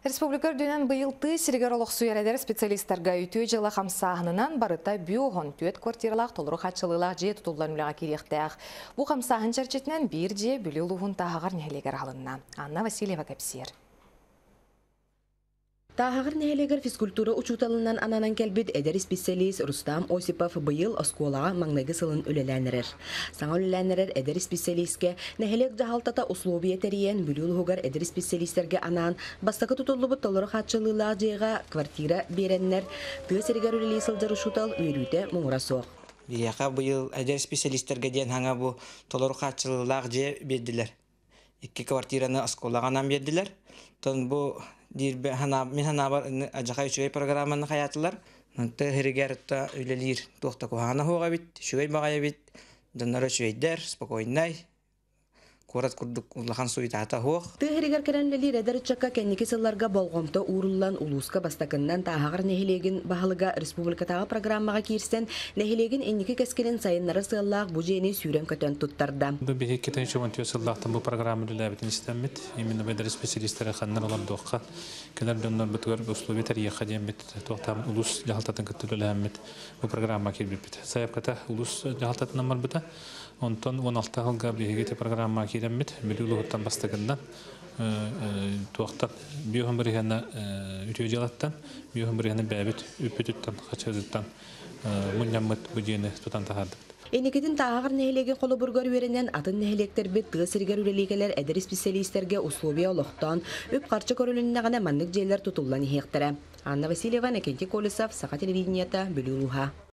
Республика үрдінен бұйылты сиргер олық сүйередер специалисттарға үті жылы қамсағынынан барыта бүйоғын түйет квартиралақ толыры қатшылылақ же тұтылдан үліға керектіғ. Бұл қамсағын чәрчетінен бір же бүлі ұлығын тағығар нәлегер алынна. Анна Васильева кәпсер. Тағығыр нәлегер физкультура учуталынан ананан кәлбет әдер специалист Рустам Осипов бұйыл осколаға маңнағы сылын өлеләнірер. Саңа өлеләнірер әдер специалистке нәхелек жағалтата условия тәрейен бүлі ұлығығар әдер специалисттерге анан бастақы тұтылыбы толыры қатшылыла жеға квартира береннер түйесергер өлелей сылдар учутал үйрүйті мұңыра соқ. Бияқа бұйыл әдер специалисттерге ден хаңа бұ толыры қатшылылақ же берділер. Екі квартираны осколағанан берділер. Тон бұ мен ханабар ажака үчүгэй программаны хаятылар. Нанты херигерта үлелир туохта кухана хога бит, шугай багая бит. Доннары шуйдер, спокойнай. Корат курдук улахан суйтата хог. Ты херигер керенлели редер чакка кенники сылларга болгомто уруллан улуска бастакыннан тахагар нехилеген бахалыга республикатагы программага кирсен нехилеген энники кескелен сайыннары сыллак бу жени сүйрен көтөн туттарда. Бу беги кетен чомонтё сыллактан бу программа дилебитин истемит. Именно бедер специалисттер ханнар олар докка. Келер доннор бутугар условия тарихи демит токтам улус жалтатын көтөлөлөмит. Бу программа кирбит. Саяпката улус жалтатын намар бута. Онтон 16 жылга бегете программа киреммит билүүлүгүттан бастыгында туактап биохимбригана үтө жалаттан биохимбригана бәбит үпүтүттан качырыттан муннаммыт бүжени тутан тахарды. Энекетин тағыр нәхелеген қолы бұргар өренен атын нәхелектер бет тығысыргер үрелегелер әдір специалисттерге условия олықтан өп қарчы көрілініне ғана маннық жейлер тұтылан ехектірі. Анна Васильева, Некенти Колесов, Сақа телевидениета, Бүлі Улуға.